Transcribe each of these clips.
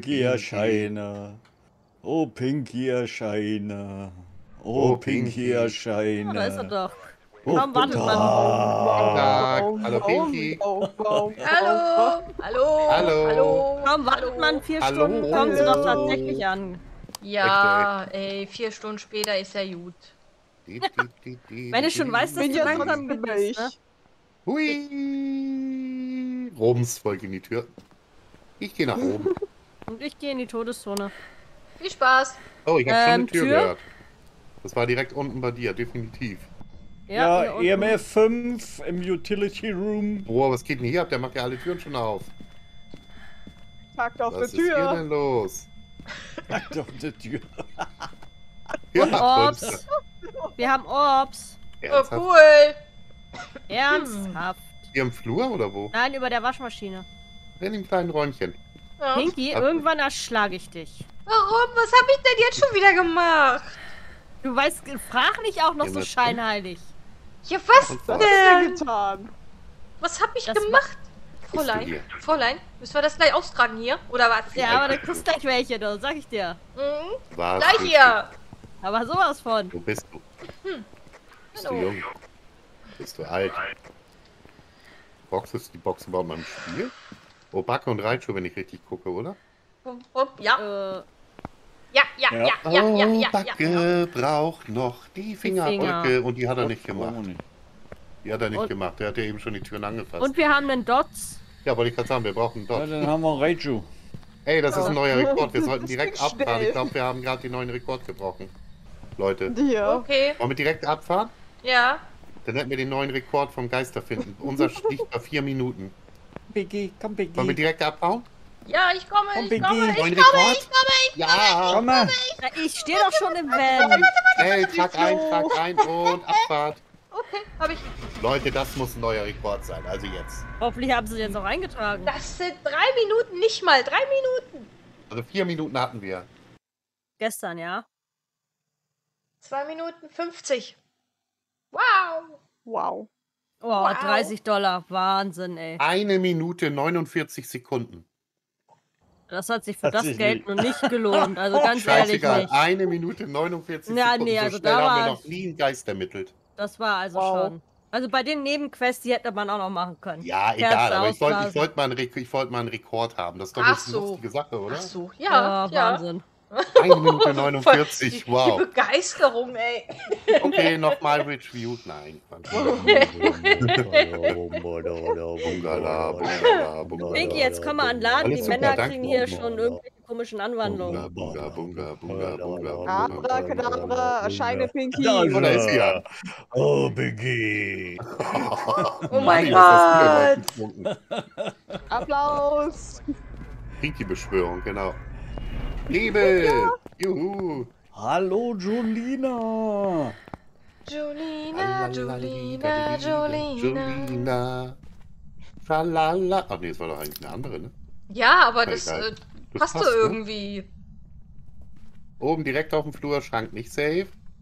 Pinky erscheine. Oh, Pinky erscheine. Oh, Pinky Ja, erscheine. da ist er doch. Oh, Warum wartet man? Tag. Hallo, Pinky. Hallo, Hallo. hallo. Warum wartet man 4 Hallo. Stunden? Kommen sie doch tatsächlich an. Ja, ey, 4 Stunden später ist ja gut. Wenn du schon weißt, dass Bin du ja langsam trotzdem bist, ne? Hui. Rums folgt in die Tür. Ich gehe nach oben. Und ich gehe in die Todeszone. Viel Spaß. Oh, ich habe schon eine Tür Tür? gehört. Das war direkt unten bei dir, definitiv. Ja, hier unten. EMF 5 im Utility Room. Boah, was geht denn hier ab? Der macht ja alle Türen schon auf. Tagt auf Was der ist hier Tür. denn los? Doch, die Tür. Und Ja, Orbs. Wir haben Orbs. Oh, ernsthaft? cool. Ernsthaft. Hier im Flur oder wo? Nein, über der Waschmaschine. In dem kleinen Räumchen. Ja. Pinky, irgendwann erschlage ich dich. Warum? Was habe ich denn jetzt schon wieder gemacht? Du weißt, frag nicht auch noch so EMF scheinheilig. Ja, was Und Was hast du denn denn? getan? Was habe ich Das gemacht? Bist du Fräulein, hier? Fräulein, müssen wir das gleich austragen hier? Oder was? Ja, aber du kriegst gleich welche, du, sag ich dir. Mhm. Was Gleich bist hier. Aber sowas von. Du? Wo bist du? Bist du Hallo. jung? Bist du alt? Ist die Box überhaupt mal im Spiel? Oh, Backe und Reitschuh, wenn ich richtig gucke, oder? Ja, Äh, ja, ja, ja, ja, ja, ja, ja. Backe braucht noch die Fingerabdrücke Finger. und die hat er nicht Oh, gemacht. nicht. Die hat er nicht Und- gemacht. Der hat ja eben schon die Türen angefasst. und wir haben einen Dots. Ja, wollte ich gerade sagen, wir brauchen einen Ja, Dot. dann haben wir Raichu. Ey, das ist ein neuer Rekord. Wir sollten Das direkt ging abfahren. schnell. Ich glaube, wir haben gerade den neuen Rekord gebrochen. Leute, Ja. Okay, wollen wir direkt abfahren? ja. Dann hätten wir den neuen Rekord vom Geister finden. Unser liegt bei 4 Minuten. Biggie, komm Wollen wir Biggie. direkt abhauen? Ja, ich komme, Komm, ich Biggie. komme. Neuen Rekord? Ja! Komm mal. Na, ich stehe doch schon im Van. Schnell, trag ein und Abfahrt. Okay, habe ich. Leute, das muss ein neuer Rekord sein. Also jetzt. Hoffentlich haben sie den jetzt auch eingetragen. Das sind 3 Minuten, nicht mal 3 Minuten. Also 4 Minuten hatten wir. Gestern, ja. 2 Minuten 50. Wow. Wow. Oh, Wow. $30. Wahnsinn, ey. 1 Minute 49 Sekunden. Das hat sich für Hat das sich Geld nicht- nur nicht gelohnt. Also ganz ehrlich Scheißegal. nicht. 1 Minute 49 Ja, Sekunden. nee, So also schnell da haben wir war noch nie einen Geist ermittelt. Das war also Wow. schon. Also bei den Nebenquests, die hätte man auch noch machen können. Ja, Kerze egal, aber ich wollte ausblasen. mal einen Rekord haben. Das ist doch Ach eine so. lustige Sache, oder? Ach so, ja, ja. Wahnsinn. 1 Minute 49, Die wow. Begeisterung, ey. Okay, nochmal Review. Nein, Pinky, jetzt komm mal an den Laden. Alles Die super, Männer danke. kriegen hier schon irgendwelche komischen Anwandlungen. Bunga, bunga, bunga, bunga, bunga. Abracadabra, erscheine Pinky. Da ist Oh, da ist sie ja. Oh, Biggie. Oh mein Mann, ist das Gott. wieder betrunken. Applaus. Pinky-Beschwörung, genau. Liebe! Juhu! Hallo, Julina. Julina, Julina, Julina. Julina. Schalala. Ach nee, das war doch eigentlich eine andere, ne? Ja, aber Na, das egal. Das passte passt, ne? irgendwie. Oben direkt auf dem Flur, Schrank nicht safe.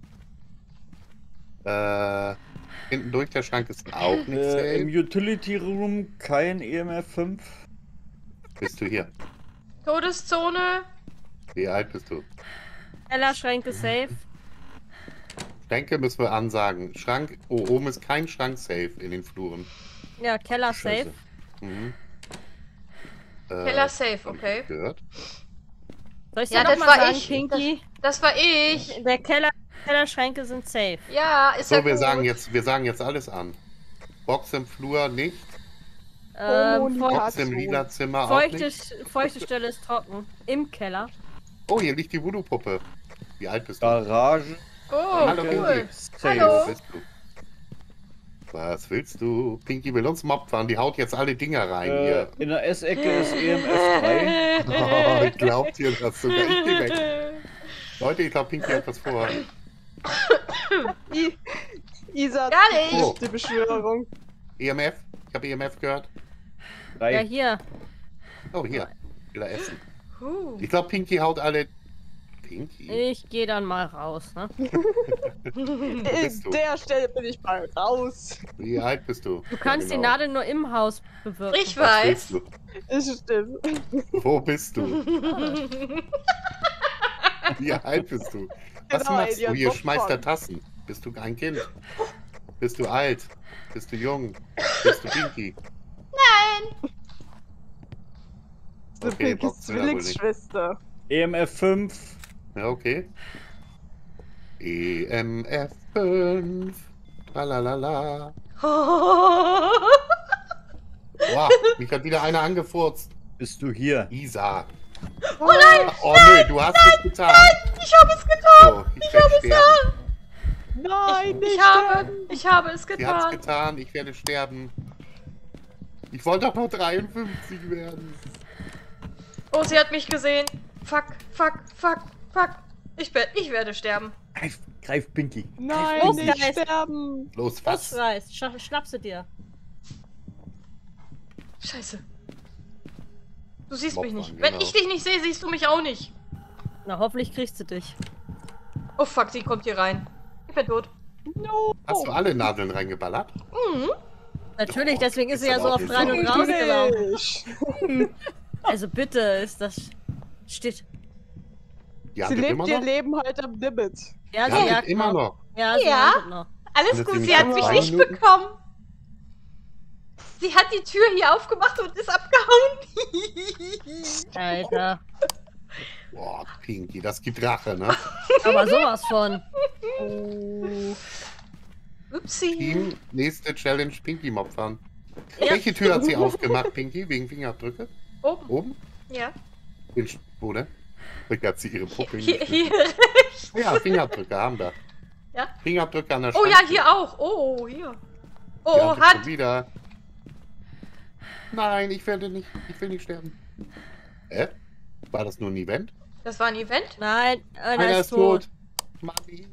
Hinten durch der Schrank ist auch nicht Im safe. Utility Room kein EMF 5. Bist du hier? Todeszone. Wie alt bist du? Kellerschränke safe. Schränke müssen wir ansagen. Schrank, oh, oben ist kein Schrank safe in den Fluren. Ja, Keller safe. Scheiße. Mhm. Keller safe, hab ich okay. Gehört. Soll ich Ja, dir das noch mal war sagen, ich. Pinky? Das war ich. Der Kellerschränke sind safe. Ja, ist ja So, wir gut. sagen jetzt alles an. Box im Flur nicht. Box im lila Zimmer auch nicht. Feuchte Stelle ist trocken. Im Keller. Oh, hier liegt die Voodoo-Puppe. Wie alt bist du? Garage. Oh, Hallo, cool. Safe. Hallo. Wo bist du? Was willst du? Pinky will uns Mob fahren. Die haut jetzt alle Dinger rein hier. In der S-Ecke ist EMF 3. Oh, glaubt ihr das sogar? Ich geh weg. Leute, ich glaube, Pinky hat was vor. Isa, Gar nicht. Oh. die Beschwörung. EMF? Ich habe EMF gehört. Ja, 3. hier. Oh, hier. Will er essen. Huh. Ich glaube, Pinky haut alle Pinky. Ich gehe dann mal raus, ne? bist du? Der Stelle bin ich mal raus. Wie alt bist du? Du kannst die genau. Nadel nur im Haus bewirken. Ich Was weiß. willst du? Das stimmt. Wo bist du? Wie alt bist du? Was Genau, machst du Idiot, hier? Bob Schmeißt der Bob. Tassen. Bist du ein Kind? Bist du alt? Bist du jung? Bist du Pinky? Das ist Okay, Pinkys Box will er wohl nicht. EMF Zwillingsschwester. 5. Ja, okay. EMF 5. Tralalala. Boah, mich hat wieder einer angefurzt. Bist du hier? Isa. Oh nein! Oh nö, du hast es getan. Ich habe es getan. So, ich werde sterben. Nein, nicht Ich habe es Sie hat's getan. getan, ich werde sterben. Ich wollte doch noch 53 werden. Oh, sie hat mich gesehen. Fuck, fuck, fuck, fuck. Ich werde sterben. Greif Pinky. Nein, Los, nicht Geist. sterben. Los, was? Ausreißt. Schnapp sie dir. Scheiße. Du siehst Mob mich nicht. an, Wenn genau. ich dich nicht sehe, siehst du mich auch nicht. Na, hoffentlich kriegst du dich. Oh fuck, sie kommt hier rein. Ich bin tot. No. Hast du alle Nadeln reingeballert? Mhm. Natürlich, Oh, deswegen ist sie ja ist so aber oft auch rein und nicht raus gelaufen. Natürlich. Also bitte, ist das... Steht... Ja, Sie immer lebt ihr noch? Leben halt am Limit. Ja, Ja, sie lebt jagt immer noch. noch. Ja, sie Ja. jagt noch. Alles Und gut, jetzt sie sind hat wir mich 2 nicht Minuten. bekommen. Sie hat die Tür hier aufgemacht und ist abgehauen. Alter. Boah, Pinky, das gibt Rache, ne? Aber sowas von. Upsi. Team, nächste Challenge, Pinky Mob fahren. Ja. Welche Tür hat sie aufgemacht, Pinky? Wegen Fingerabdrücke? Oben. Oben? Ja. Wo, ne? Da hat sie ihre Puppe Hier. hingeschmissen. Ja, Fingerabdrücke haben wir. Ja. Fingerabdrücke an der Oh ja, Schranktür. hier auch. Oh, hier. Die Oh, hat hat. schon wieder. Nein, ich will nicht sterben. War das nur ein Event? Das war ein Event? Nein, einer Einer ist tot. Mami.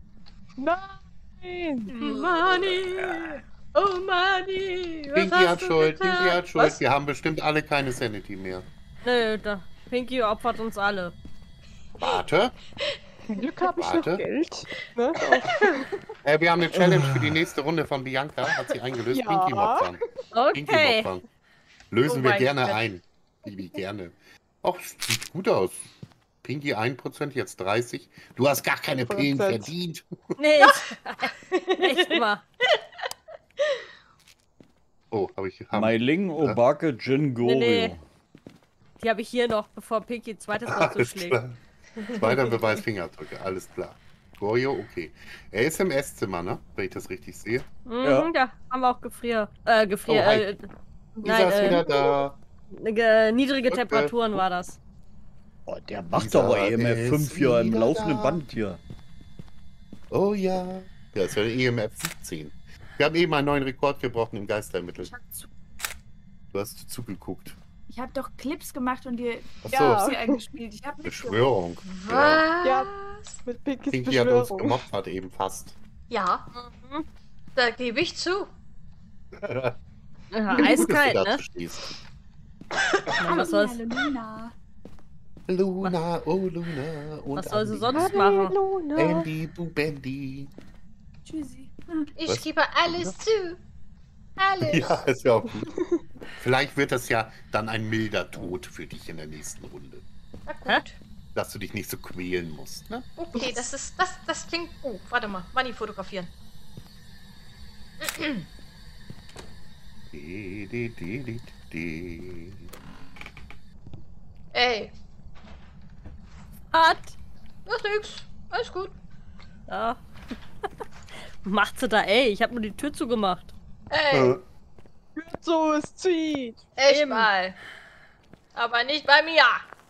Nein. Money. Oh, Money. Was Pinky hast hat du Schuld, getan? Pinky hat Schuld. Was? Wir haben bestimmt alle keine Sanity mehr. Nö, da. Pinky opfert uns alle. Warte. Zum Glück habe ich Warte. noch Geld. Ne? Wir haben eine Challenge für die nächste Runde von Bianca. Hat sie eingelöst. Ja. Pinky Mopfern. Pinky Okay. Mopfern. Lösen Oh wir mein gerne Gott. ein. Bibi, gerne. Ach, sieht gut aus. Pinky 1%, jetzt 30. Du hast gar keine Pillen 1%. verdient. Nee, echt mal. Oh, habe ich. Meiling, Obake, Jin, Goryeo. Nee. Die habe ich hier noch, bevor Pinky ein zweites Mal Alles zuschlägt. klar. Zweiter Beweis Fingerabdrücke, alles klar. Gorio, okay. Er ist im Esszimmer, ne? Wenn ich das richtig sehe. Mhm, Ja. da haben wir auch Gefrier. Oh, hi. Gefrier. Isa ist wieder da. Niedrige Okay. Temperaturen war das. Oh, der macht Isa aber EMF ist 5 hier im wieder laufenden da. Band hier. Oh ja. Ja, ist ja der EMF 17. Wir haben eben einen neuen Rekord gebrochen im Geistermittel. Du hast zugeguckt. Ich habe doch Clips gemacht und die Achso, Ja. sie eingespielt. Ich habe Beschwörung. Ja. Was? Ja. Mit Pinkys Pinky hat uns Beschwörung. gemobbt, hat eben fast. Ja, Mhm. da gebe ich zu. Ja, Gut, dass du eiskalt, ne? dazu stehst. Ja, was soll's? Luna. Luna, oh Luna. Und Was soll sie Andi. sonst machen? Luna. Andy, Bubendi. Tschüssi. Ich Was? gebe alles zu. Alles. Ja, ist ja auch gut. Vielleicht wird das ja dann ein milder Tod für dich in der nächsten Runde. Na gut. Dass du dich nicht so quälen musst, ne? Okay, das klingt. Oh, warte mal. Money fotografieren. Di, di, di, di, di. Ey, Hat. das ist nix. Alles gut. Ja. Macht sie da, ey. Ich habe nur die Tür zugemacht. Ey, So, es zieht. echt eben. mal. Aber nicht bei mir.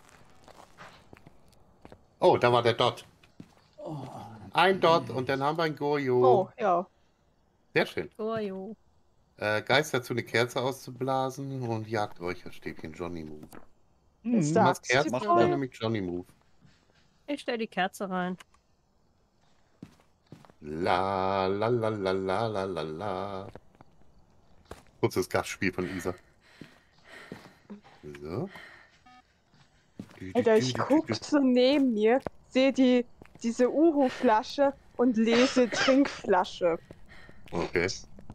Oh, da war der Dot. Ein Dot und dann haben wir ein Goyo. Oh, ja. Sehr schön. Oh, jo. Geist dazu eine Kerze auszublasen und Jagdräucherstäbchen Johnny Move. Ist Du machst das Kerzen, toll. dann nämlich Johnny Move. Ich stell die Kerze rein. La la la la la la la la. Kurzes Gastspiel von Isa. So. Alter, ich guck so neben mir. sehe diese Uhu-Flasche und lese Trinkflasche. Okay.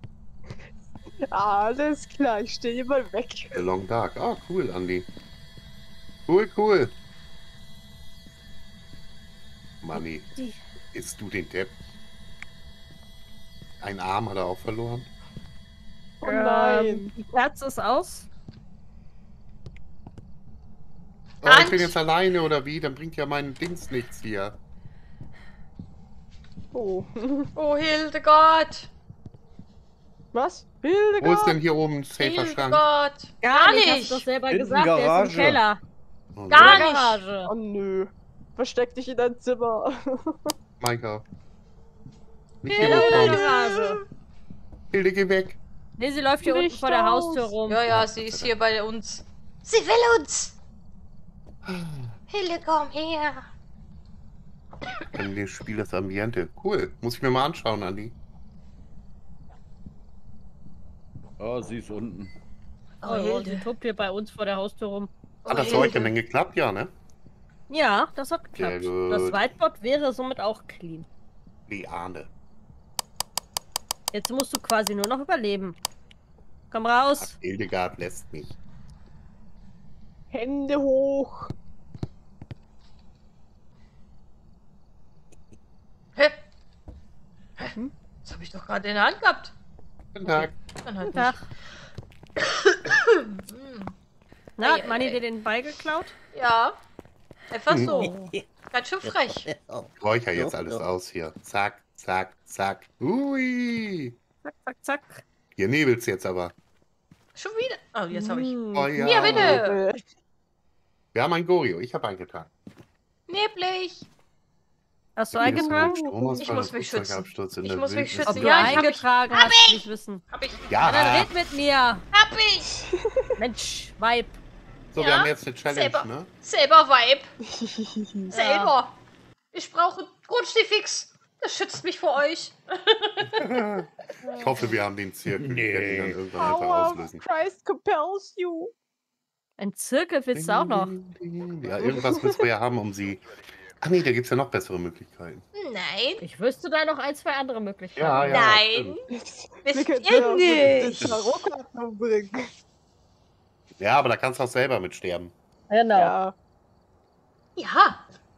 Alles klar, ich stehe mal weg. The Long Dark. Ah, cool, Andi. Cool, cool. Manni, Die- isst du den Depp? Ein Arm hat er auch verloren. Oh nein. Die Kerze ist aus. Oh, ich Ant! bin jetzt alleine oder wie? Dann bringt ja mein Dings nichts hier. Oh. Oh, Hildegard. Was? Wo ist Hildegard? denn hier oben ein safer Schrank? Hildegard. Gar Gar nicht. Hast nicht. du doch selber In der gesagt, der ist Garage. im Keller. Oh, Gar In der nicht. Garage. Oh nö. Versteck dich in dein Zimmer. Maika. Nicht Keller hier oder hochkommen. Garage? Hilde, geh weg. Nee, sie läuft hier unten Licht vor der aus. Haustür rum. Ja, ja, sie ist hier bei uns. Sie will uns. Hilde, komm her. Das Spiel das Ambiente. Cool. Muss ich mir mal anschauen, Andi. Oh, sie ist unten. Oh, ja, sie tobt hier bei uns vor der Haustür rum. Hat das für euch denn geklappt? Ja, ne? Ja, das hat geklappt. Sehr gut. Das Whiteboard wäre somit auch clean. Liane. Jetzt musst du quasi nur noch überleben. Komm raus. Hildegard lässt mich. Hände hoch. Hä? Hä? Das habe ich doch gerade in der Hand gehabt. Guten Tag. Dann halt Guten Tag. nicht. Na, Ei, hat Manni ei, ei. dir den Ball geklaut? Ja. Einfach so. Ganz schön frech. Räucher jetzt alles aus hier. Zack, zack, zack. Ui. Zack, zack, zack. Hier nebelt's jetzt aber. Schon wieder. Oh, jetzt habe ich. Oh ja. Hier, bitte. Wir haben ein Gorio. Ich habe eingetragen. Neblig. Hast du eingetragen? Ich muss mich schützen. Ich muss mich Ob schützen. du Ja, ich hab eingetragen hast, will ich wissen. Hab ich. Ja, Ja, dann red mit mir. Hab ich. Mensch, Weib. so, wir Ja, haben jetzt eine Challenge, selber. ne? Selber Vibe. Selber. Ich brauche Grundstiefix. Das schützt mich vor euch. Ich hoffe, wir haben den Zirkel. Ich werde ihn dann irgendwann einfach Power of auslösen. Christ compels you. Ein Zirkel willst du auch noch? Ja, irgendwas müssen wir ja haben, um sie... Ach nee, da gibt es ja noch bessere Möglichkeiten. Nein. Ich wüsste da noch ein, zwei andere Möglichkeiten. Ja, ja. Nein. stimmt. Wisst Wir ihr können nicht. den Tarotkarten umbringen. Ja, aber da kannst du auch selber mit sterben. Genau. Ja. Ja.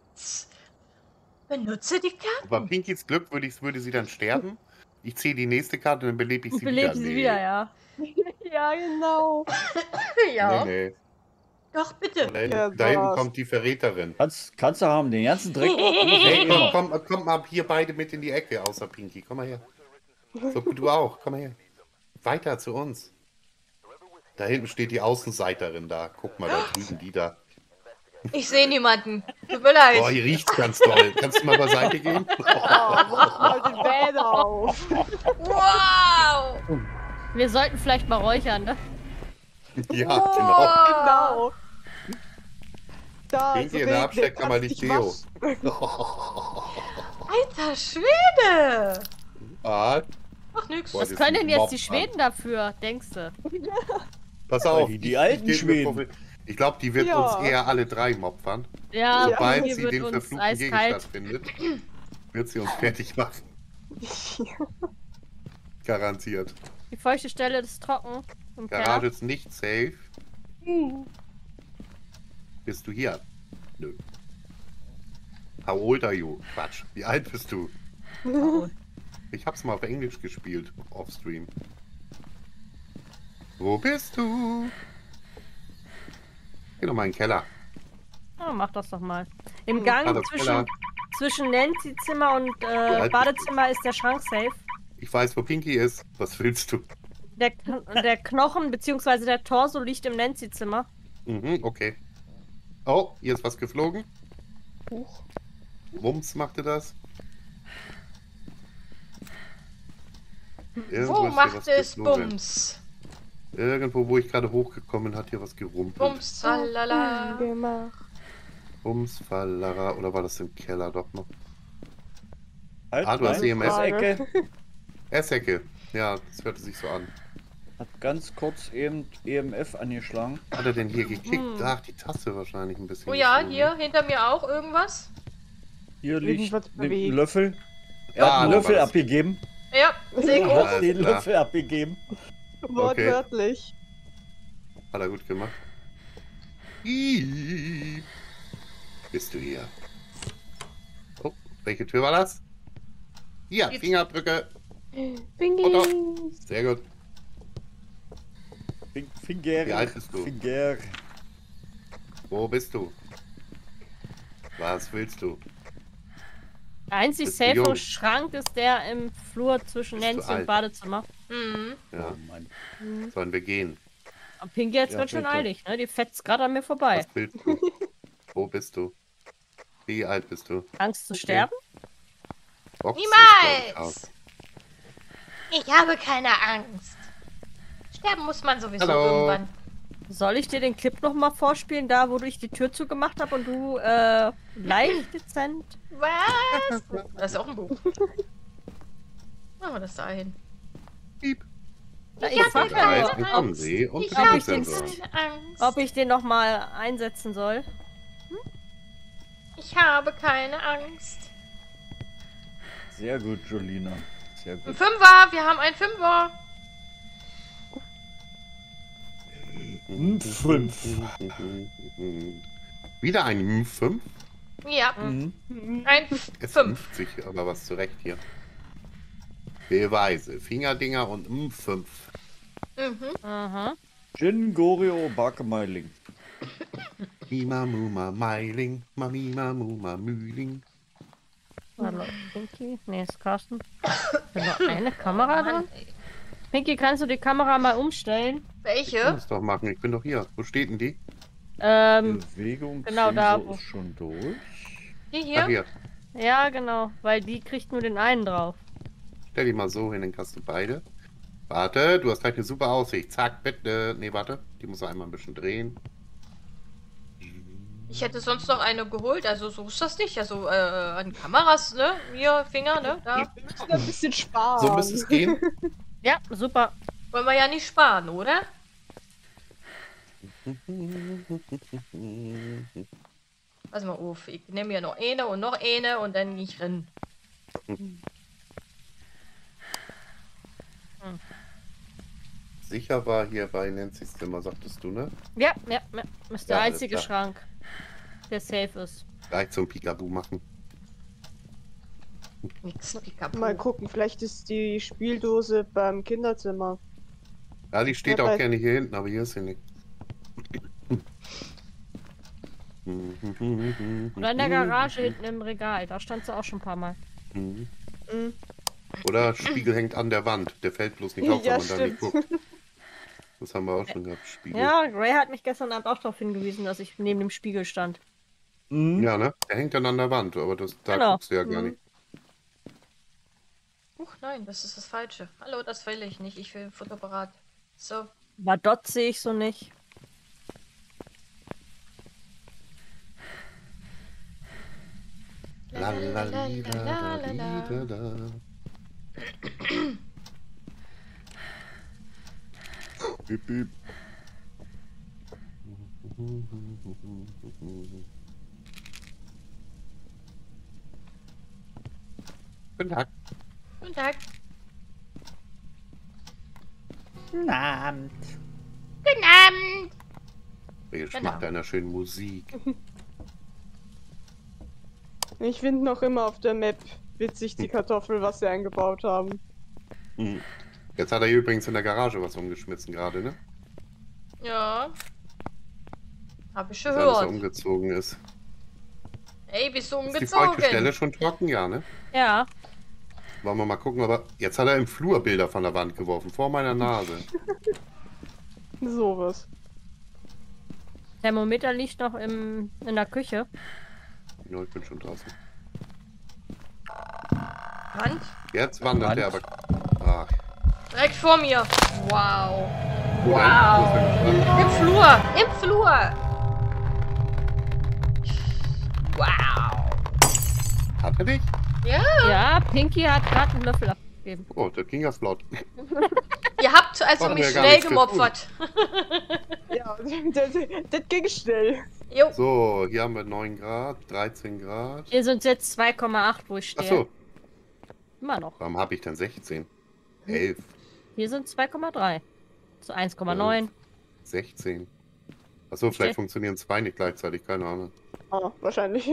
Benutze die Karte. Bei Pinkys Glück würde sie dann sterben. Ich ziehe die nächste Karte und dann belebe ich Und sie belebt wieder. sie wieder, ja. Ja, genau. Ja. Nee, Doch, bitte. nee. Ja, Da hinten was. kommt die Verräterin. Kannst du haben, den ganzen Dreck. Hey, Immer. komm mal hier beide mit in die Ecke, außer Pinky. Komm mal her. So, du auch. Komm mal her. Weiter zu uns. Da hinten steht die Außenseiterin da. Guck mal, da drüben die da. Ich sehe niemanden. Tut mir leid. Boah, hier riecht's ganz toll. Kannst du mal beiseite gehen? Oh, mach mal den Bäder auf. Wow. Wir sollten vielleicht mal räuchern, ne? Ja, genau. Genau. Da, Pinky, in der Absteck kann man nicht Deo. Alter Schwede. Ah, Ach, nix. Boah, Was das können ist denn ein jetzt Mob, die Mann. Schweden dafür, denkst du? pass auf. Die alten geh mir Schweden. vor- Ich glaube, die wird Ja. uns eher alle drei mopfern. Ja, Sobald hier sie wird den uns verfluchten Gegenstand eiskalt. findet, wird sie uns fertig machen. Garantiert. Die feuchte Stelle ist trocken. Im Garage Keller. ist nicht safe. Bist du hier? Nö. How old are you? Quatsch. Wie alt bist du? Ich hab's mal auf Englisch gespielt, offstream. Wo bist du? Geh doch mal in den Keller. Ja, mach das doch mal. Im Gang Hallo, Keller. zwischen Nancy Zimmer und alt Badezimmer ist der Schrank safe. Ich weiß, wo Pinky ist. Was willst du? Der Knochen bzw. der Torso liegt im Nancy Zimmer. Mhm, okay. Oh, hier ist was geflogen. Huch. Wumms machte das. Irgendwo Wo ist hier macht was es geflogen. Bums? Irgendwo, wo ich gerade hochgekommen bin, hat hier was gerumpelt. Bums, tralala. Gemacht. Bums, Fallara. Oder war das im Keller doch noch? Halt, Ah, du hast nein, EMS. Ecke. Essecke. Ja, das hörte sich so an. Hat ganz kurz eben EMF angeschlagen. Hat er denn hier gekickt? Ach, die Taste wahrscheinlich ein bisschen. Oh ja, gezogen. hier hinter mir auch irgendwas. Hier liegt Irgendwas ein bewegt. Löffel. Er hat einen da Löffel war das. abgegeben. Ja, sehe ich Er auch. hat den klar. Löffel abgegeben. Wortwörtlich. Hat er gut gemacht. Ih. Bist du hier? Oh, welche Tür war das? Hier, Jetzt. Fingerabdrücke. Bingi. Sehr gut. Finger. Wie alt bist du? Finger. Wo bist du? Was willst du? Der einzig Bist du safe jung? Schrank ist der im Flur zwischen Bist du Nancy und alt? Badezimmer. Mhm. Ja, Oh Mann. sollen wir gehen? Aber Pinky jetzt Ja, ganz schön bitte. eilig, ne? Die fetzt gerade an mir vorbei. Was willst du? Wo bist du? Wie alt bist du? Angst zu sterben? Box sieht, glaub ich, aus. Niemals! Ich habe keine Angst. Sterben muss man sowieso Hallo. irgendwann. Soll ich dir den Clip nochmal vorspielen, da wo ich die Tür zugemacht habe und du leicht dezent? Was? Das ist auch ein Buch. Machen wir das da hin. Piep. Ja, Ich ich hab frag keine ja Eis nur, mit Ansee und Ich habe Betriebssensor. keine Angst. ob ich den nochmal einsetzen soll. Ich habe keine Angst. Sehr gut, Jolina. Sehr Ein gut. Fünfer, wir haben einen Fünfer. 5. Wieder ein 5? Ja, Mhm. ein Es 5. 50, aber was zurecht hier. Beweise, Fingerdinger und 5. Mhm. Aha. Gin, Goreo, Bakemeiling. Mima, Muma, Meiling, Mamima, Muma, Mühling. Hallo, Pinky? Nee, ist Carsten. Ist noch eine Kamera dran? Mann, ey. Pinky, kannst du die Kamera mal umstellen? Ich kann Welche? das doch machen, ich bin doch hier. Wo steht denn die? Bewegung genau da, wo- ist schon durch. Die Ach, hier? hier. Ja, genau, weil die kriegt nur den einen drauf. Stell die mal so hin, dann kannst du beide. Warte, du hast gleich eine super Aussicht. Zack, bitte. Nee, warte. Die muss er einmal ein bisschen drehen. Ich hätte sonst noch eine geholt, also so ist das nicht. Also an Kameras, ne? Hier, Finger, ne? Da. Wir müssen ein bisschen sparen. So müsste es gehen. Ja, super. Wollen wir ja nicht sparen, oder? Pass mal auf, ich nehme ja noch eine und dann gehe ich rein. Sicher war hier bei Nancy's Zimmer, sagtest du, ne? Ja, ist der Ja, alles einzige klar. Schrank, der safe ist. Gleich zum Peekaboo machen. Nix, Pikapu. Mal gucken, vielleicht ist die Spieldose beim Kinderzimmer. Ja, die steht Ja, auch bei- gerne hier hinten, aber hier ist sie nicht. Oder in der Garage hinten im Regal, da stand sie auch schon ein paar Mal. Mhm. Mhm. Oder Spiegel hängt an der Wand. Der fällt bloß nicht auf, Ja, wenn man da nicht stimmt. guckt. Das haben wir auch schon gehabt, Spiegel. Ja, Ray hat mich gestern Abend auch darauf hingewiesen, dass ich neben dem Spiegel stand. Mhm. Ja, ne? Der hängt dann an der Wand, aber da Genau. guckst du ja gar Mhm. nicht. Nein, das ist das Falsche. Hallo, das will ich nicht. Ich will ein Fotoapparat. So. Aber dort sehe ich so nicht. La la la li, da, da, li, da, da. Bip, bip. Guten Tag. Guten Tag. Guten Abend. Guten Abend. Geschmack Genau. deiner schönen Musik. Ich finde noch immer auf der Map witzig die Kartoffel, was sie eingebaut haben. Mhm. Jetzt hat er hier übrigens in der Garage was umgeschmissen gerade, ne? Ja. Hab ich schon Dass alles so gehört. umgezogen ist. Ey, bist du Ist die feuchte Stelle umgezogen? schon trocken? Ja, ne? Ja, Wollen wir mal gucken, aber jetzt hat er im Flur Bilder von der Wand geworfen, vor meiner Nase. Sowas. Thermometer liegt noch in der Küche. Ja, ich bin schon draußen. Wand? Jetzt wandert Wand. er aber. Ach. Direkt vor mir. Wow. Wo denn? Wo ist er gestanden? Im Flur. Im Flur. Wow. Hat er dich? Ja. Ja, Pinky hat gerade einen Löffel abgegeben. Oh, das ging ja flott. Ihr habt also Brauchen mich wir gar schnell nichts für tun. gemopfert. Ja, das ging schnell. Jo. So, hier haben wir 9 Grad, 13 Grad. Hier sind jetzt 2,8, wo ich stehe. Achso, Immer noch. warum habe ich dann 16? 11, Hier sind 2,3. So 1,9. 16. Achso, vielleicht funktionieren 2 nicht gleichzeitig, keine Ahnung. Ah, wahrscheinlich.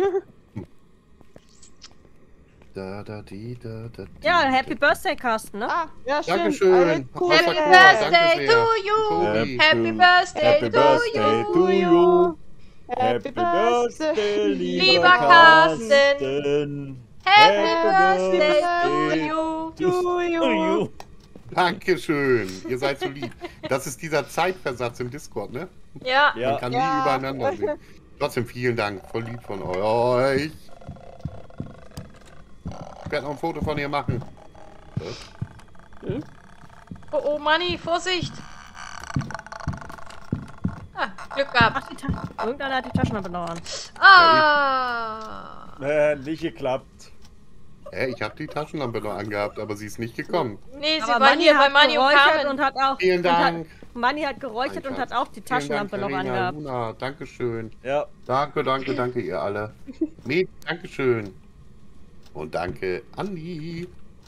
Da, da, die, da, da, die, Ja, Happy Birthday, Carsten, ne? Ah, ja, stimmt. Dankeschön. Alle cool. Happy Sakura, Birthday danke to sehr. you. Tobi. Happy Birthday Happy to Birthday you. to you. Happy Birthday, lieber Carsten. Happy Birthday to you. Dankeschön. Ihr seid so lieb. Das ist dieser Zeitversatz im Discord, ne? Ja. Man kann nie Ja. übereinander sehen. Trotzdem vielen Dank. Voll lieb von euch. Ich werde noch ein Foto von ihr machen. Oh, oh, Manni, Vorsicht. Ah, Glück gehabt. Ach, irgendeiner hat die Taschenlampe noch an. Ah. Nicht geklappt. Ich habe die Taschenlampe noch angehabt, aber sie ist nicht gekommen. Nee, sie Aber war hier bei Manni und geräuchert Carmen. und hat auch. Vielen Dank. Manni hat geräuchert und hat auch die Taschenlampe noch Carina, angehabt. Luna, Dankeschön. Ja. Danke, danke, danke, ihr alle. Med, Dankeschön. Und danke, Andi.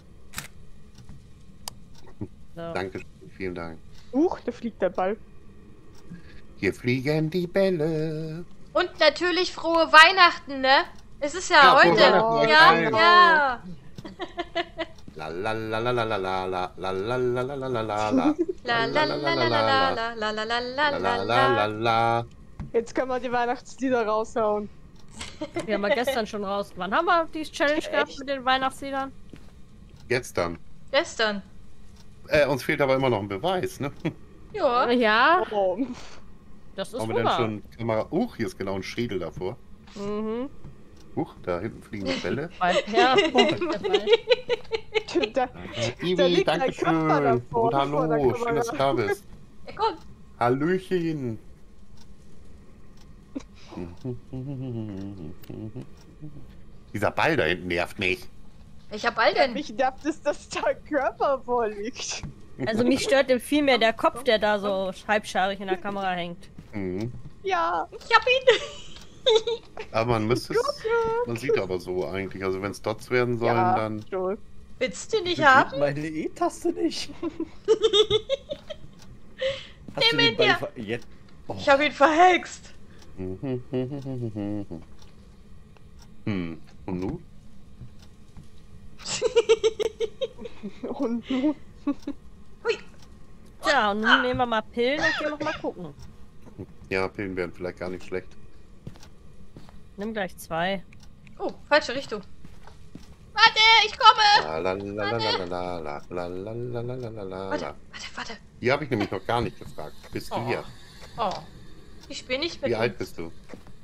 So. Dankeschön, vielen Dank. Da fliegt der Ball. Hier fliegen die Bälle. Und natürlich frohe Weihnachten, ne? Es ist ja, Ja, frohe heute. Weihnachten euch Ja, allen. ja. La la la la la la la la la la la la la la la La la la la la la la la la la la la la la. Jetzt können wir die Weihnachtslieder raushauen. Die haben wir gestern schon raus. Wann haben wir die Challenge gehabt mit den Weihnachtsliedern? Jetzt dann. Gestern. Uns fehlt aber immer noch ein Beweis, ne? Ja. Ja, Oh. das ist Haben wir denn wahr. schon Kamera... hier ist genau ein Schädel davor. Mhm. Da hinten fliegen die Bälle. Ja. Da Ivi, liegt ein danke Körper schön. davor, Und vor der hallo, schön, dass du da Kamera. bist. Ja, komm. Hallöchen. Dieser Ball da hinten nervt mich. Welcher Ball denn? Mich nervt es, dass da ein Körper vorliegt. Also mich stört viel mehr der Kopf, der da so halbscharig in der Kamera hängt. Mhm. Ja. Ich hab ihn. Aber man müsste es... Man sieht aber so eigentlich. Also wenn es Dots werden sollen, Ja, dann... schon. Willst du nicht Ich haben? meine E-Taste nicht. Hast du Nimm ihn den Ball dir. Jetzt. Oh, Ich hab ihn verhext. Und nu? Und nun? Hui. Ja, und nun nehmen wir mal Pillen und gehen noch mal gucken. Ja, Pillen wären vielleicht gar nicht schlecht. Nimm gleich 2. Oh, falsche Richtung. Warte, ich komme. La la la la la la la la la la la la la Warte, la. warte. Hier habe ich nämlich noch gar nicht gefragt. Bist du Oh. hier? Oh. Ich spiele nicht mit Wie ihm. alt bist du?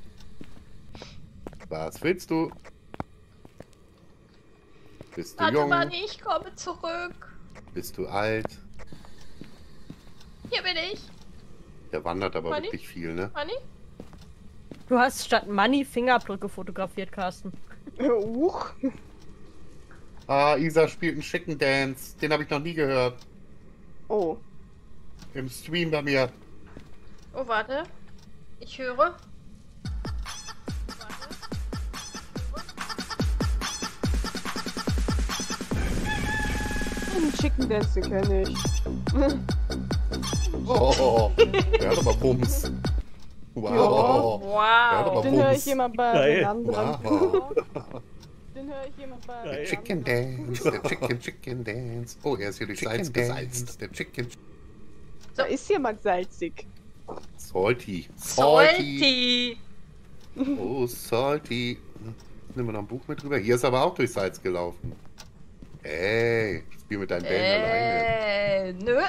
Was willst du? Bist du Warte, jung? Manni, ich komme zurück. Bist du alt? Hier bin ich. Der wandert aber Manni? wirklich viel, ne? Manni? Du hast statt Money Fingerabdrücke fotografiert, Carsten. Ah, Isa spielt einen Chicken Dance. Den habe ich noch nie gehört. Oh. Im Stream bei mir. Oh, warte. Ich höre. Den Chicken Dance, den kenne ich. Oh, der hat aber Bums. Wow. Der hat aber Wow. Den höre ich Bums. jemand bei Geil. den anderen. Wow. Den höre ich jemand bei Geil. den Chicken anderen. Dance, der Chicken Dance. Oh, er ist hier durch Salz gesalzt. Der Chicken Da ist jemand salzig. Salty. Salty. Oh, Salty. Nehmen wir noch ein Buch mit rüber. Hier ist aber auch durch Salz gelaufen. Ey, ich spiel mit deinen Bällen alleine. Nö.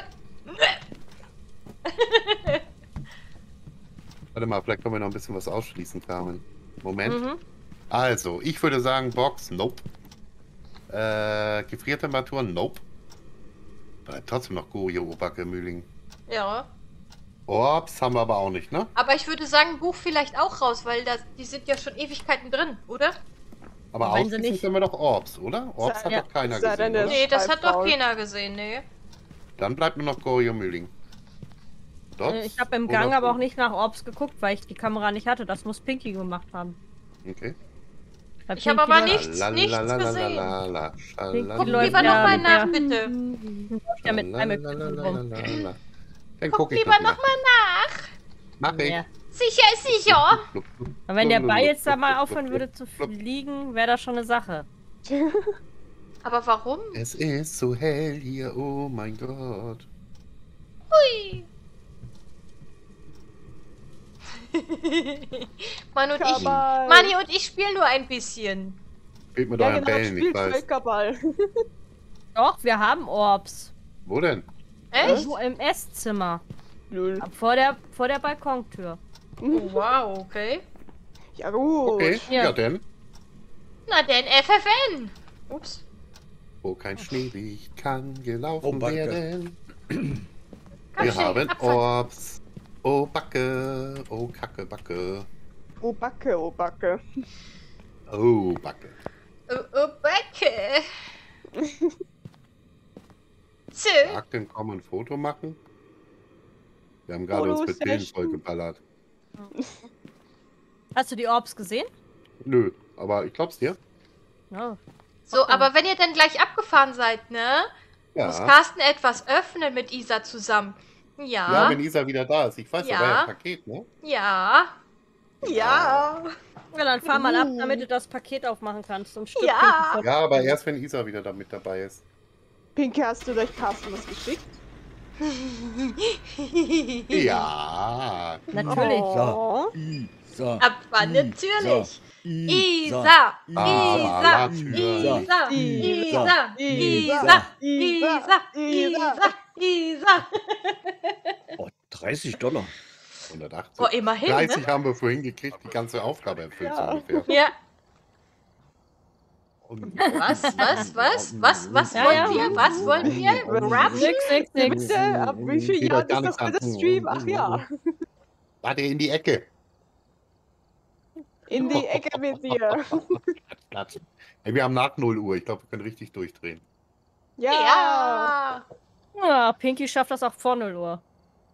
Warte mal, vielleicht können wir noch ein bisschen was ausschließen, Carmen. Moment. Mhm. Also, ich würde sagen Box, nope. Gefriertemperatur, nope. Bleibt trotzdem noch Gojo, Obacke, Mühling. Ja. Orbs haben wir aber auch nicht, ne? Aber ich würde sagen, Buch vielleicht auch raus, weil die sind ja schon Ewigkeiten drin, oder? Aber Wenn sie ausschließen nicht- können wir doch Orbs, oder? Orbs hat Ja. doch keiner Sei gesehen, denn, oder? Nee, das Schreib hat doch faul. keiner gesehen, nee. Dann bleibt nur noch Gojo, Mühling. Dots Ich habe im oder Gang aber auch Flo? nicht nach Orbs geguckt, weil ich die Kamera nicht hatte. Das muss Pinky gemacht haben. Okay. Weil Ich habe Pinky aber läuft- nichts gesehen. Guck Guck lieber lieber nochmal mit nach, der- bitte. läuft ja mit Eimel rum. Dann Guck guck ich lieber doch mal. nochmal nach. Mach ich. Ja. Sicher ist sicher. Aber wenn der Ball jetzt da mal aufhören würde zu fliegen, wäre das schon eine Sache. Aber warum? Es ist so hell hier, oh mein Gott. Hui. Manni und ich spielen nur ein bisschen. Spielt mit Ja, euren genau, Bällen, ich spielt weiß. Völkerball. Doch, wir haben Orbs. Wo denn? Echt? Irgendwo im Esszimmer. Lul. Vor der Balkontür. Oh, wow, okay. Ja gut. Okay, Ja. ja denn. Na denn, FFN. Ups. Wo kein Schnee liegt, kann gelaufen Oh, Backe. werden. Komm, Wir schnell, haben Abfahrt. Orbs. Oh Backe, oh Kacke Backe. Oh Backe, oh Backe. Oh Backe. Oh, Backe. So. Akten kommen ein Foto machen. Wir haben gerade uns mit Pillen Fotosession. vollgeballert. Hast du die Orbs gesehen? Nö, aber ich glaub's dir. Ja. So, aber wenn ihr dann gleich abgefahren seid, ne? Muss Ja. Carsten etwas öffnen mit Isa zusammen. Ja, Ja. wenn Isa wieder da ist. Ich weiß, Ja. da war ja ein Paket, ne? Ja. Ja. Ja, dann fahr mal ab, damit du das Paket aufmachen kannst. Und Stück Ja. Pinky Ja, aber erst wenn Isa wieder da mit dabei ist. Pinky, hast du durch Carsten was geschickt? Ja. Natürlich. Oh. Isa. Aber natürlich. Isa. Isa. Isa. natürlich. Isa. Isa. Isa. Isa. Isa. Oh, $30. 180. Oh, immerhin, 30 ne? haben wir vorhin gekriegt, die ganze Aufgabe erfüllt so Ja. ungefähr. Ja. Und Was Ja, wollen ja. wir? Was wollen wir? Grab? Nix. Bitte, ab wie viel Geht Jahren euch gar ist das nichts bitte an. Stream? Ach ja. Warte in die Ecke. In die Ecke mit dir. Platz. Ey, wir haben nach 0 Uhr. Ich glaube, wir können richtig durchdrehen. Ja. Ja. Ja, Pinky schafft das auch vor 0 Uhr.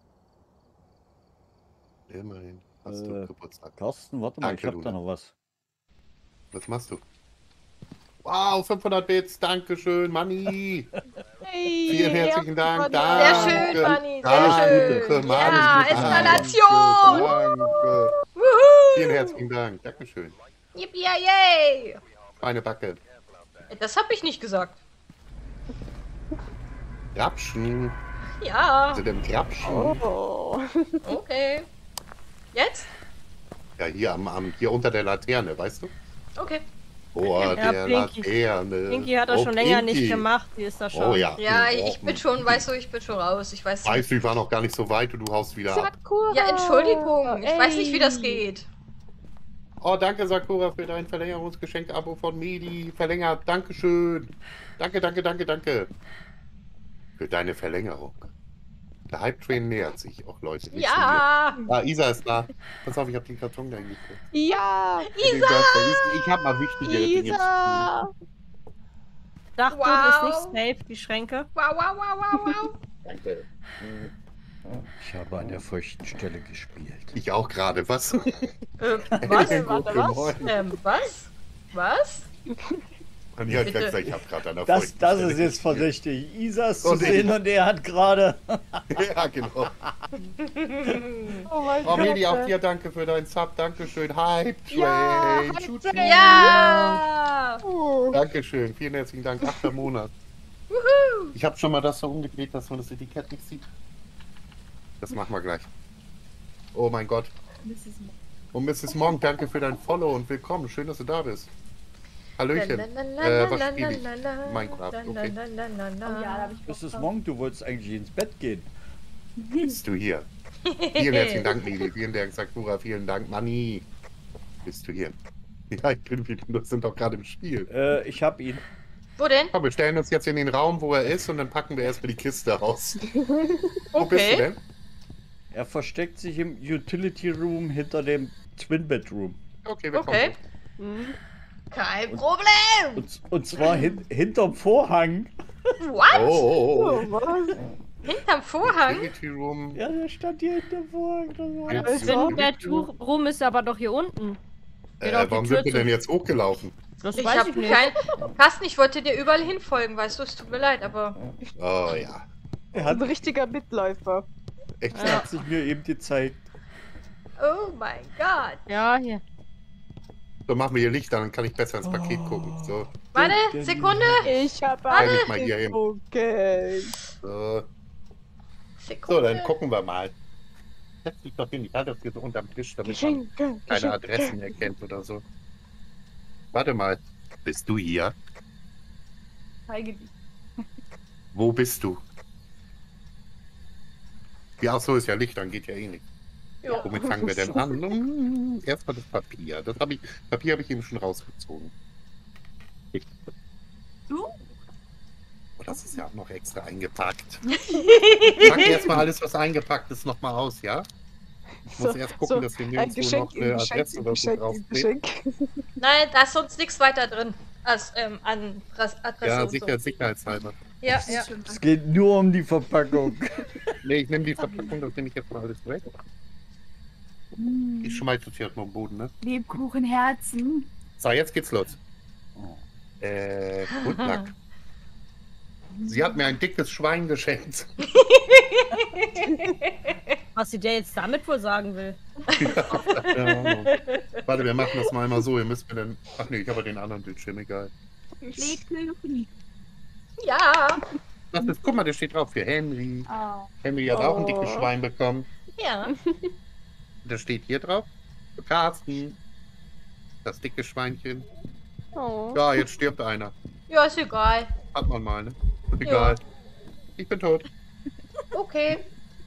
Immerhin. Hast du Geburtstag. Carsten, warte mal, Danke, ich hab da Luna. noch was. Was machst du? Wow, 500 Bits. Dankeschön, Manni. Hey, Vielen herzlichen Dank. Sehr Sehr Danke. schön, Manni. Alles Sehr Gute. schön. Mann, Ja, alles Gute. Eskalation. Danke. Wuhu. Vielen herzlichen Dank. Dankeschön. Yippie, yay. Eine Backe. Das habe ich nicht gesagt. Grapschen. Ja. Also dem Grapschen. Oh. Okay. Jetzt? Ja, hier unter der Laterne, weißt du? Okay. Vor Ja, der Pinky. Laterne. Pinky hat das Oh, schon länger Pinky. nicht gemacht. Die ist da schon. Oh ja. Ja, Oh, ich bin schon, weißt du, ich bin schon raus. Ich weiß nicht. Weißt du, ich war noch gar nicht so weit und du haust wieder ab. Sakura. Ja, Entschuldigung. Ich weiß nicht, wie das Ey. geht. Oh, danke Sakura für dein Verlängerungsgeschenk-Abo von Medi. Verlängert. Dankeschön. Danke. Für deine Verlängerung. Der Hype-Train nähert sich. Auch Leute. nicht Ja. zu mir. Ah, Isa ist da. Pass auf, ich hab den Karton da hingekriegt. Ja. Ich hab mal wichtigere Dinge zu tun. Isa. Dachboden Wow. ist nicht safe, die Schränke. Wow. Danke. Ich habe an der feuchten Stelle gespielt. Ich auch gerade. Was? Was? Guten was? Morgen. Was? Und ja, ich Bitte. hab gesagt, ich hab gerade an der Das feuchten Stelle ist jetzt gespielt. verdächtig. Isas zu Und ich- sehen und er hat gerade. Ja, genau. Oh mein Oh, Gott. Medi, auch dir danke für deinen Sub. Dankeschön. Hype Train. Ja, Hype Shoot Train. me. Ja. Dankeschön. Vielen herzlichen Dank. 8. Monat. Ich habe schon mal das so umgedreht, dass man das Etikett nicht sieht. Das machen wir gleich. Oh mein Gott. Und Mrs. Monk, danke für dein Follow und willkommen. Schön, dass du da bist. Hallöchen. Was spiele ich? Minecraft. Okay. Oh ja, da hab ich Das ist Monk, du wolltest eigentlich ins Bett gehen. Bist du hier? Vielen herzlichen Dank, Medi. Vielen Dank, Sakura. Vielen Dank, Manni. Bist du hier? Ja, ich bin wieder. Wir sind doch gerade im Spiel. Ich hab ihn. Wo denn? Komm, wir stellen uns jetzt in den Raum, wo er ist, und dann packen wir erstmal die Kiste raus. Wo bist du Okay. denn? Er versteckt sich im Utility Room hinter dem Twin Bedroom. Okay, wir Okay. kommen. Kein Problem. Und zwar hinterm Vorhang. What? Oh. Oh, was? Hinterm Vorhang? Utility Room. Ja, der stand hier hinter Vorhang. Ja, Der Utility Room. Rum ist aber doch hier unten. Geht auch die Warum Tür sind wir zu. denn jetzt hochgelaufen? Das Ich weiß hab ich nicht. kein... Carsten, ich wollte dir überall hinfolgen, weißt du? Es tut mir leid, aber... Oh ja. Er Ein hat, richtiger Mitläufer. Echt? er hat sich mir eben gezeigt. Oh mein Gott. Ja, hier. So, machen wir hier Licht an, dann kann ich besser ins Paket gucken. So, Warte, Der- Sekunde. Ich habe Teil mich mal hier hin. Okay. So. Sekunde. So, dann gucken wir mal. Setz dich doch hin, ich halte das hier so unterm Tisch, damit man Geschenke. keine Adressen erkennt oder so. Warte mal, bist du hier? Zeige die. Wo bist du? Ja, ach so, ist ja Licht, dann geht ja eh nicht. Jo. Womit fangen wir denn an? Erstmal das Papier. Papier habe ich eben schon rausgezogen. Du? Oh, das ist ja auch noch extra eingepackt. Pack erstmal alles, was eingepackt ist, nochmal aus, ja? Ich muss erst gucken, dass wir ein nirgendwo Geschenk noch im eine Geschenk Adresse im oder so Geschenk im draufsteht. Geschenk. Nein, da ist sonst nichts weiter drin. Als an Adresse Ja, und sicher, sicherheitshalber. so. Ja, Das ist ja. schon Es geht nur um die Verpackung. Nee, ich nehme die Verpackung, das nehme ich jetzt mal alles weg. Ich schmeiß das hier erstmal am Boden, ne? Lebkuchenherzen. So, jetzt geht's los. Good luck. Sie hat mir ein dickes Schwein geschenkt. Was sie der jetzt damit wohl sagen will. Ja. Warte, wir machen das mal einmal so. Ihr müsst mir dann. Ach nee, ich habe den anderen Bildschirm, egal. Lebkuchen. Ja. Was ist? Guck mal, der steht drauf für Henry. Oh. Henry hat auch ein dickes Oh. Schwein bekommen. Ja. Der steht hier drauf. Für Carsten. Das dicke Schweinchen. Oh. Ja, jetzt stirbt einer. Ja, ist egal. Hat man mal, ne? Egal. Ich bin tot. Okay.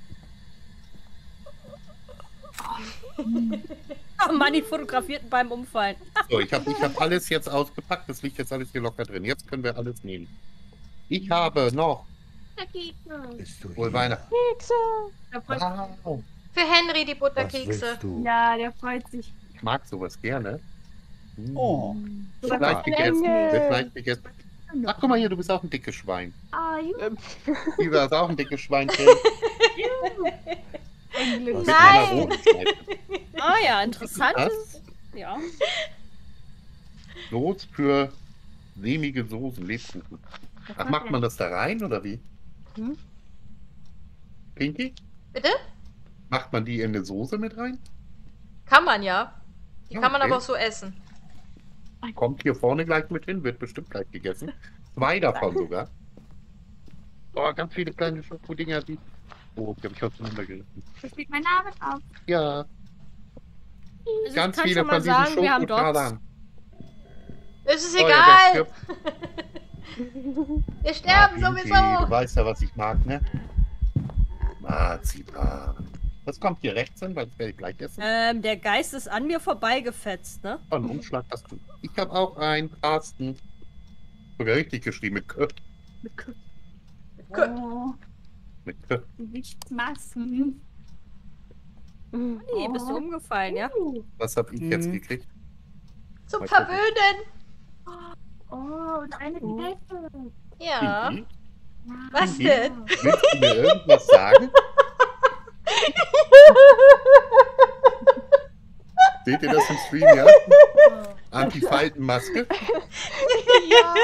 Oh Mann, die fotografierten beim Umfallen. So, ich hab alles jetzt ausgepackt. Das liegt jetzt alles hier locker drin. Jetzt können wir alles nehmen. Ich habe noch Bist du wohl Weihnachten. Kekse. Da freut Wow. Für Henry die Was Butterkekse. willst du? Ja, der freut sich. Ich mag sowas gerne. Oh. Wird leicht gegessen. Länge. Wird leicht gegessen. Ach, guck mal hier, du bist auch ein dickes Schwein. Ah, Lisa ist auch ein dickes Schweinchen. Englisch. Mit Nein. einer roten Seite. Ah ja, interessant. Was? Ja. Soße für sämige Soßen, Lebkuchen. Ach, macht man das da rein oder wie? Hm? Pinky? Bitte? Macht man die in eine Soße mit rein? Kann man ja. Die kann man Okay. aber auch so essen. Kommt hier vorne gleich mit hin, wird bestimmt gleich gegessen. 2 davon sogar. Oh, ganz viele kleine Schokodinger, die. Oh, die habe ich auseinandergerissen. Da steht mein Name drauf. Ja, Also ganz ich kann viele schon mal von diesen sagen, wir haben Dots. Schokotadan. Es ist Oh ja, egal. der stirbt. Wir sterben Ah, Pinky, sowieso. Du weißt ja, was ich mag, ne? Marzipan. Was kommt hier rechts hin? Weil das werde ich gleich essen. Der Geist ist an mir vorbeigefetzt, ne? Oh, einen Umschlag hast du. Ich habe auch einen Carsten. Sogar richtig geschrieben mit K. Oh, Mit K. Gewichtsmassen. Nee, bist du umgefallen, ja? Was habe ich jetzt Mhm. gekriegt? Zum Mal gucken. Verwöhnen. Oh, und eine Hälfte. Ja. Pinky, Was Pinky? denn? Willst du mir irgendwas sagen? Seht ihr das im Stream, ja? Anti-Faltenmaske. Ja.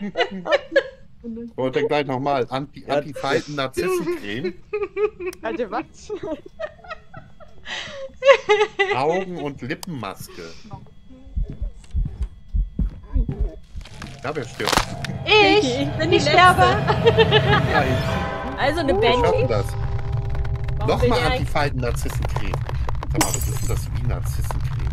Und dann gleich nochmal. Anti-Falten-Narzissencreme. Alter, was? Augen- und Lippenmaske. Ja, wer stirbt? Ich bin die ich sterbe. Also eine Wir Banshee. schaffen das. Warum will Nochmal der eigentlich- Anti-Falten-Narzissencreme. Sag mal, was ist denn das wie Narzissencreme?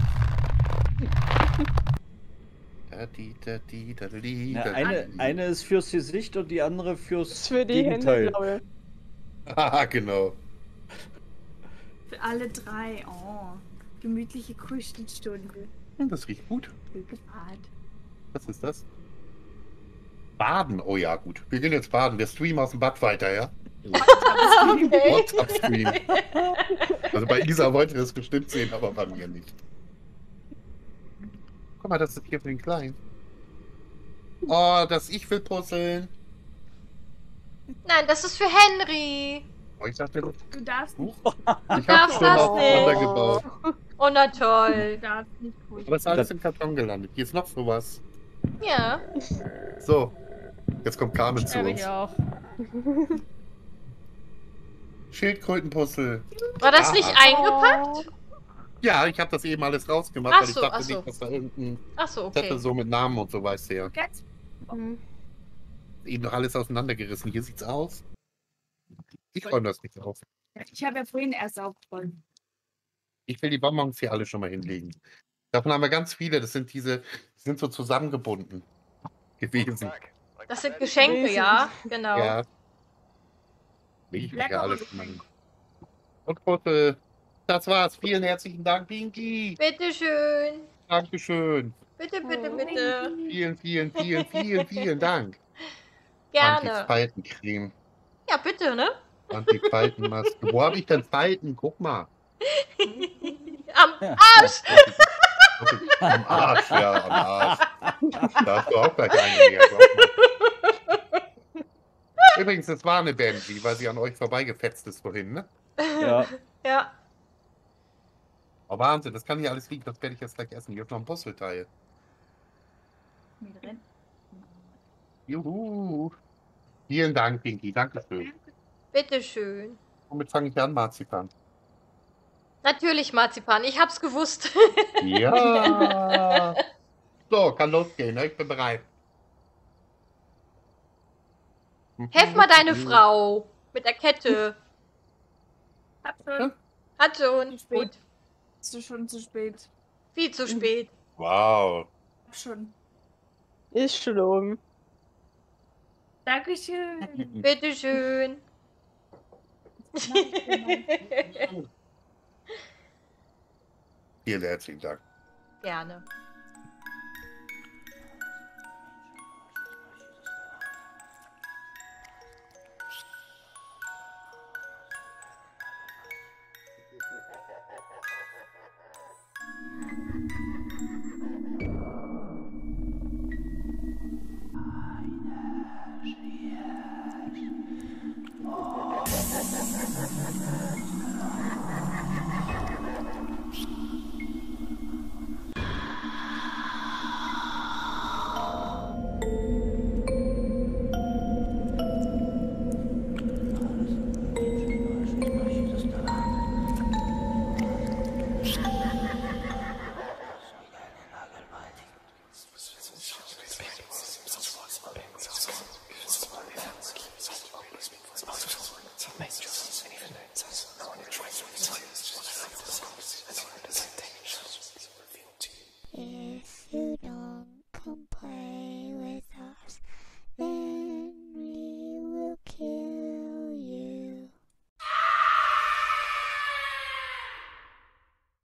Ja, eine ist fürs Gesicht und die andere Das ist fürs für die Hände, Gegenteil. glaube Ah, genau. Für alle 3. Oh, gemütliche Kuschelstunde. Das riecht gut. Bad. Was ist das? Baden. Oh ja, gut. Wir gehen jetzt baden. Wir streamen aus dem Bad weiter, ja? Okay. WhatsApp-Stream. Also bei Isa wollte das bestimmt sehen, aber bei mir nicht. Guck mal, das ist hier für den Kleinen. Oh, das ich will puzzeln. Nein, das ist für Henry. Oh, ich dachte, Du darfst nicht. ich habe darfst schon das aufeinander nicht. gebaut. Oh, na Du toll. darfst nicht kuscheln. Aber es ist alles im Karton gelandet. Hier ist noch sowas. Ja. So, jetzt kommt Carmen zu Hab uns. ich auch. Schildkrötenpuzzle. War das nicht eingepackt? Ja, ich habe das eben alles rausgemacht, Ach weil ich so, dachte ach so. nicht, dass da irgendein Achso, Zettel okay. so mit Namen und so weißt du ja. Ganz Eben noch alles auseinandergerissen. Hier sieht's aus. Ich räume das nicht auf. Ich habe ja vorhin erst aufgeräumt. Ich will die Bonbons hier alle schon mal hinlegen. Davon haben wir ganz viele. Das sind diese, die sind so zusammengebunden gewesen. Das sind Geschenke, ja. Genau. Ja. Ich will ja Lecker. alles schon mal hin. Und Puzzle. Das war's. Vielen herzlichen Dank, Pinky. Bitteschön. Dankeschön. Bitte, bitte, bitte. Vielen Dank. Gerne. Anti-Faltencreme. Ja, bitte, ne? Anti-Faltenmaske. Wo habe ich denn Falten? Guck mal. Am Arsch. Am Arsch, ja, am Arsch. Da hast du auch gleich eine mehr, glaub mal. Übrigens, das war eine Benji, weil sie an euch vorbeigefetzt ist vorhin, ne? Ja. Ja. Oh, Wahnsinn, das kann hier alles liegen, das werde ich jetzt gleich essen. Hier ist noch ein Puzzleteil. Mit drin. Juhu. Vielen Dank, Pinky, dankeschön. Bitteschön. Womit fange ich an, Marzipan? Natürlich Marzipan. Ich hab's gewusst. Ja. So, kann losgehen, ne? Ich bin bereit. Helf mal deine Frau. Mit der Kette. Hab schon. Hat schon. Zu spät. Gut. Bist du schon zu spät? Viel zu spät. Wow. Hab schon. Ist schon. Dankeschön. Bitteschön. Vielen herzlichen Dank. Gerne.